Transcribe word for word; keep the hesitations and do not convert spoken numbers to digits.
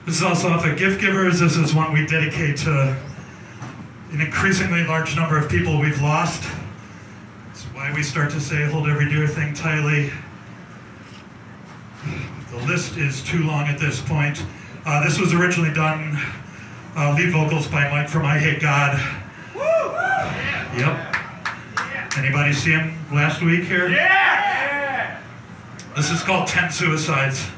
This is also off of Gift Givers. This is one we dedicate to an increasingly large number of people we've lost. It's why we start to say, hold every dear thing tightly. The list is too long at this point. Uh, this was originally done, uh, lead vocals by Mike from I Hate God. Woo! Yeah. Yep. Yeah. Anybody see him last week here? Yeah! This is called ten Suicides.